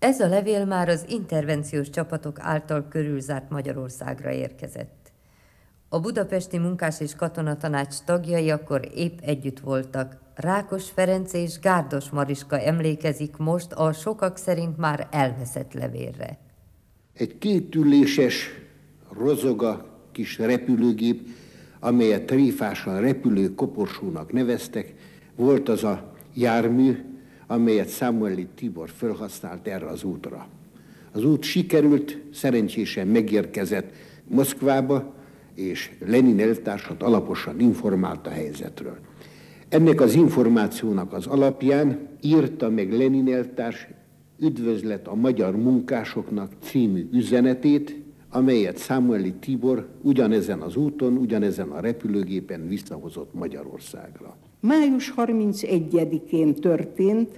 Ez a levél már az intervenciós csapatok által körülzárt Magyarországra érkezett. A budapesti munkás- és katonatanács tagjai akkor épp együtt voltak. Rákos Ferenc és Gárdos Mariska emlékezik most a sokak szerint már elveszett levélre. Egy kétüléses, rozoga kis repülőgép, amelyet tréfásan repülő koporsónak neveztek, volt az a jármű, amelyet Számueli Tibor felhasznált erre az útra. Az út sikerült, szerencsésen megérkezett Moszkvába, és Lenin elvtársat alaposan informált a helyzetről. Ennek az információnak az alapján írta meg Lenin elvtárs Üdvözlet a magyar munkásoknak című üzenetét, amelyet Számueli Tibor ugyanezen az úton, ugyanezen a repülőgépen visszahozott Magyarországra. Május 31-én történt,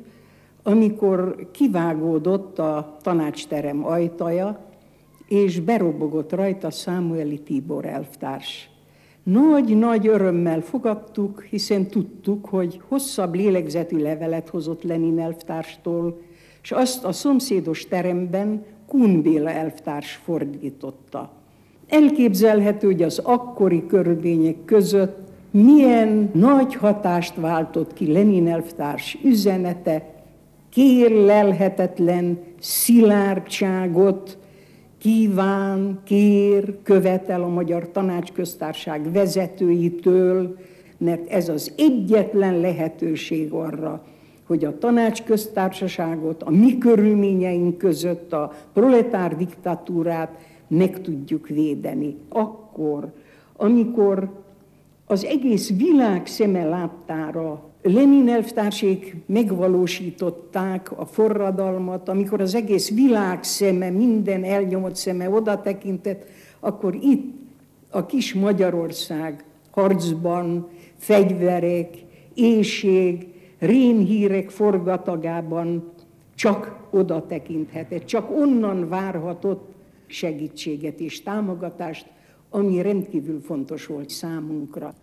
amikor kivágódott a tanácsterem ajtaja, és berobogott rajta Számueli Tibor elvtárs. Nagy-nagy örömmel fogadtuk, hiszen tudtuk, hogy hosszabb lélegzetű levelet hozott Lenin elvtárstól, és azt a szomszédos teremben Kun Béla elvtárs fordította. Elképzelhető, hogy az akkori körülmények között milyen nagy hatást váltott ki Lenin elvtárs üzenete, kérlelhetetlen szilárdságot kíván, kér, követel a Magyar Tanácsköztársaság vezetőitől, mert ez az egyetlen lehetőség arra, hogy a tanácsköztársaságot a mi körülményeink között a proletár diktatúrát meg tudjuk védeni. Akkor, amikor az egész világ szeme láttára Lenin elvtársék megvalósították a forradalmat, amikor az egész világ szeme, minden elnyomott szeme oda tekintett, akkor itt a kis Magyarország harcban, fegyverek, éhség, rémhírek forgatagában csak oda tekinthetett, csak onnan várhatott segítséget és támogatást, ami rendkívül fontos volt számunkra.